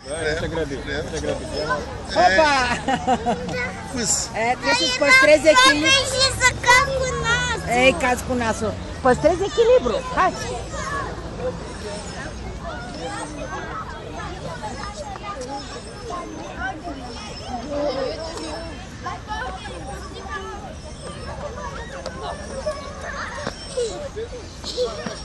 Te grăbi. Opa! Trebuie să-ți păstrezi echilibru. Și să cad cu nasul. Ei, cazi cu nasul. Păstrezi echilibru. Hai! Thank you.